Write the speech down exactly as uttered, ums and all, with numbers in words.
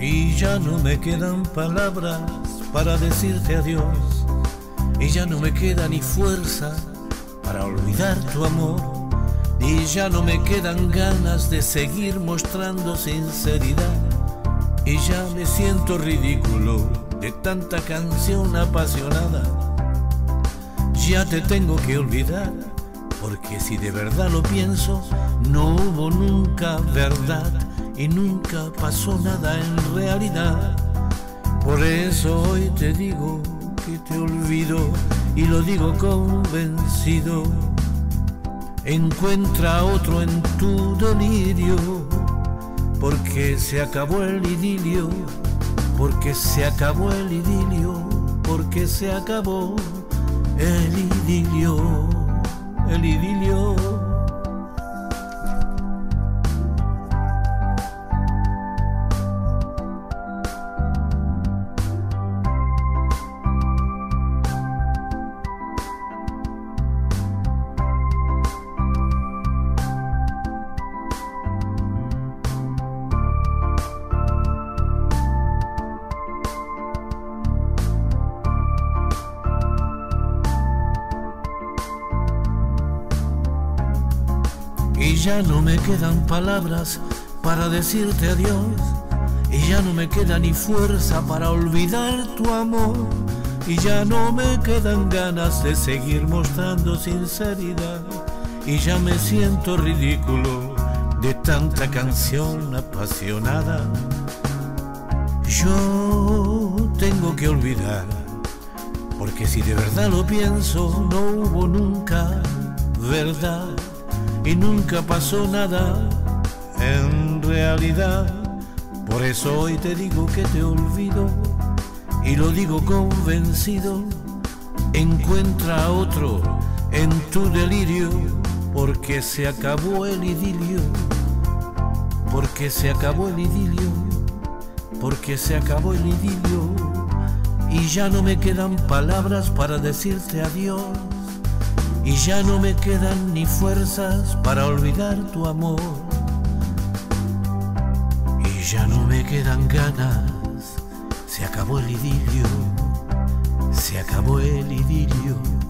Y ya no me quedan palabras para decirte adiós, y ya no me queda ni fuerza para olvidar tu amor, y ya no me quedan ganas de seguir mostrando sinceridad, y ya me siento ridículo de tanta canción apasionada. Ya te tengo que olvidar, porque si de verdad lo pienso, no hubo nunca verdad y nunca pasó nada en realidad. Por eso hoy te digo que te olvido, y lo digo convencido. Encuentra a otro en tu delirio, porque se acabó el idilio, porque se acabó el idilio, porque se acabó el idilio, el idilio. Y ya no me quedan palabras para decirte adiós, y ya no me queda ni fuerza para olvidar tu amor, y ya no me quedan ganas de seguir mostrando sinceridad, y ya me siento ridículo de tanta canción apasionada. Yo tengo que olvidar, porque si de verdad lo pienso, no hubo nunca verdad y nunca pasó nada en realidad. Por eso hoy te digo que te olvido, y lo digo convencido. Encuentra a otro en tu delirio, porque se acabó el idilio, porque se acabó el idilio, porque se acabó el idilio. Y ya no me quedan palabras para decirte adiós, y ya no me quedan ni fuerzas para olvidar tu amor, y ya no me quedan ganas. Se acabó el idilio, se acabó el idilio.